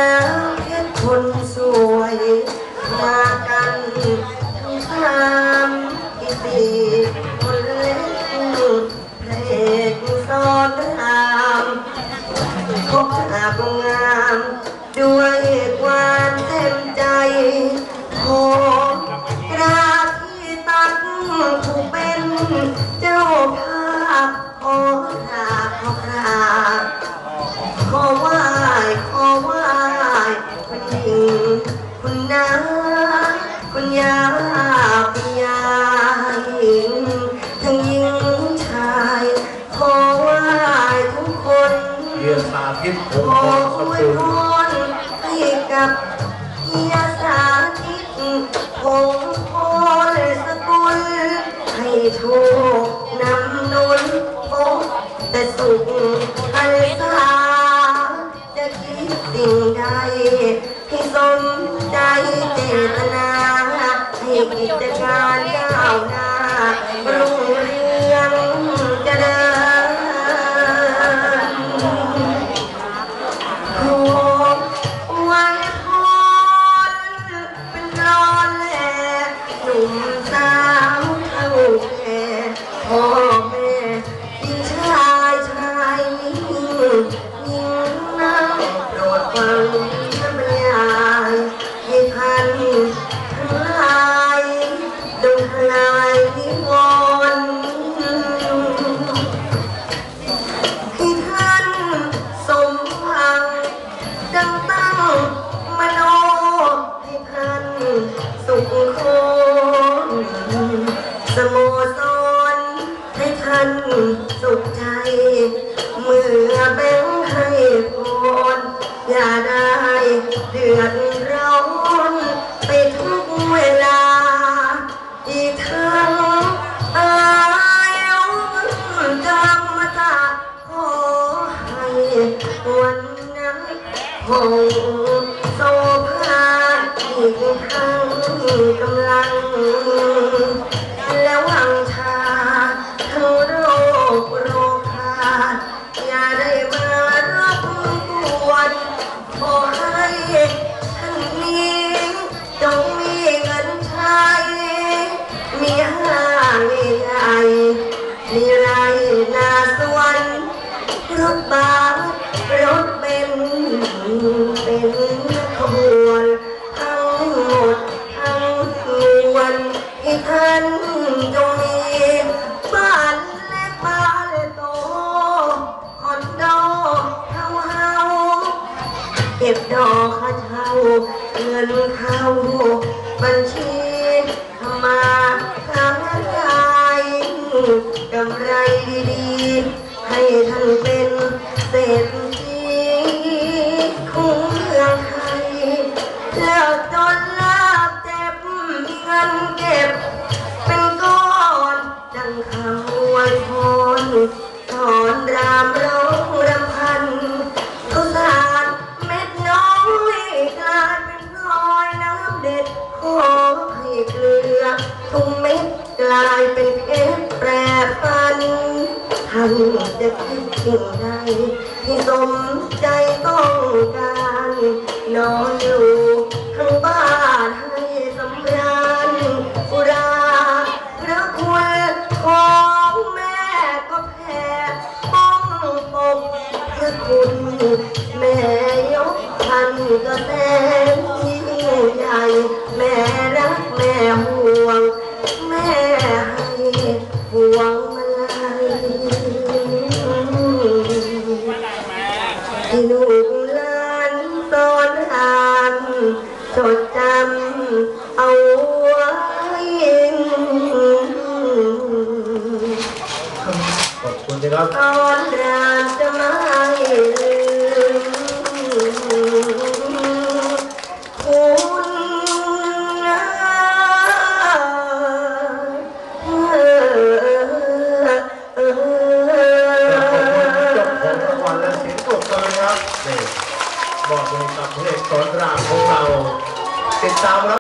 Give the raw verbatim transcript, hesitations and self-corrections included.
เพชรคนสวยมากันทั้งสามอีสี่คนเล็กเพลงสอนรามคบหาผู้งามด้วยความเต็มใจขอกราบที่ตักผู้เป็นเจ้าภาพขอลาขอกราบขอไหว้ขอไหว้คุณหญิงคุณน้าคุณยาคุณยายทั้งหญิงชายขอไหว้ทุกคนเรียนสาธิตขออวยพรให้กับเฮียสาธิตคงพรสกุลให้โชคนำนุนโอ้แต่สุขอันสาจะคิดสิ่งใดให้สนใจเจตนาให้กิจการก้าวหน้ารุ่งเรืองเจริญขอไว้พรเป็นรอนแหล่หนุ่มสาวเท่าแก่พ่อแม่ที่ชายชายนี้ยิ่งนักโปรดฟังบรรยายให้ท่านทั้งหลายดงทลายนิวรณ์ให้ท่านสมหวังดังตั้งมโนให้ท่านสุขคนสโมสรให้ท่านสุขใจเมื่อแบ่งให้พรอย่าได้เดือดร้อนไปทุกเวลาอีกทั้งอายุจำมาตาขอให้วันนั้นคงโสภาอีกทั้งกำลังและวังชาทั้งโรคโรคาอย่าได้มารบกวนขอให้ท่านนี้จงมีเงินใช้มีห้างใหญ่มีไรนาสวนรถบัสรถเบนซ์เป็นขบวนทั้งหมดทั้งมวลให้ท่านจงมีบ้านเล็กบ้านโตคอนโดเฮาเฮาเก็บดอกค่าเช่าเงินเข้าบัญชีทำมาค้าขายกำไรดีๆให้ท่านเป็นเศรษฐีของเมืองไทยแล้วจนลาบเจ็บมีเงินเก็บเป็นก้อนดังคำอวยพรถอนรามร้องรำพันทุสานเม็ดน้อยกลายเป็นพลอยน้ำเด็ดขอให้เกลือทุกเม็ดกลายเป็นเพชรแปรพันท่านจะคิดสิ่งใดที่สมใจต้องการนอนอยู่ทั้งบ้านให้สำราญอุราพระคุณของแม่ก็แผ่ป้องปกพระคุณแม่ยกท่านก็แสนยิ่งใหญ่แม่รักแม่ห่วงแม่ให้ห่วงมาลัยที่ลูกหลานสอนอ่านจดจำเอาไว้ขอบคุณนะครับตอนรามจะไม่ลืมคุณนะเออเออจบของรางวัลและเสียงปรบมือครับนี่บอกเลยกับเพลงสอนรามของเราติดตาม